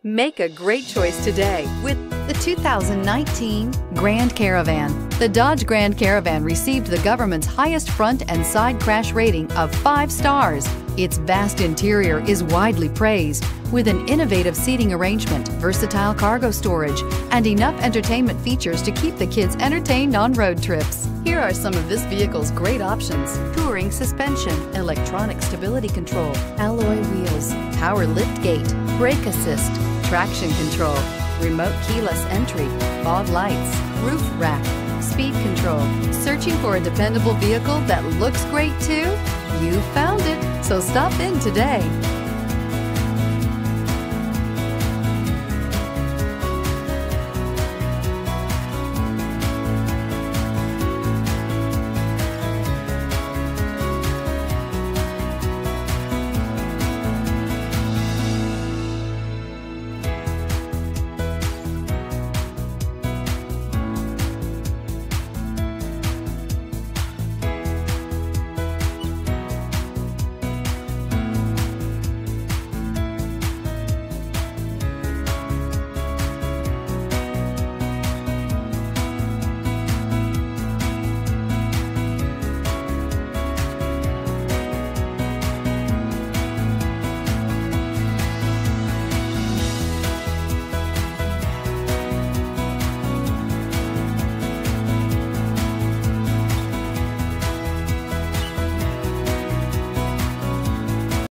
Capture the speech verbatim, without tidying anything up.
Make a great choice today with the two thousand nineteen Grand Caravan. The Dodge Grand Caravan received the government's highest front and side crash rating of five stars. Its vast interior is widely praised, with an innovative seating arrangement, versatile cargo storage, and enough entertainment features to keep the kids entertained on road trips. Here are some of this vehicle's great options: touring suspension, electronic stability control, alloy wheels, power liftgate, brake assist, traction control, remote keyless entry, fog lights, roof rack, speed control. Searching for a dependable vehicle that looks great too? You found it, so stop in today.